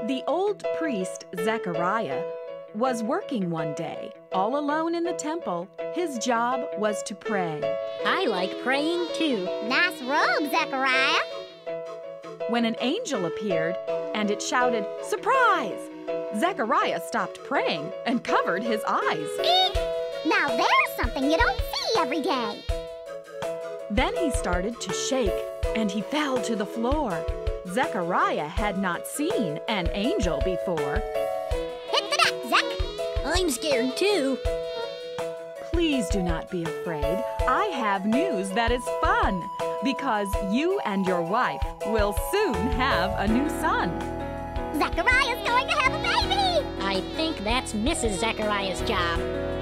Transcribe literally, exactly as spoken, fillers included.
The old priest, Zechariah, was working one day, all alone in the temple. His job was to pray. I like praying too. Nice robe, Zechariah. When an angel appeared and it shouted, "Surprise!" Zechariah stopped praying and covered his eyes. Eek! Now there's something you don't see every day. Then he started to shake and he fell to the floor. Zechariah had not seen an angel before. Hit the deck, Zech. I'm scared too. Please do not be afraid. I have news that is fun, because you and your wife will soon have a new son. Zechariah's going to have a baby! I think that's Missus Zechariah's job.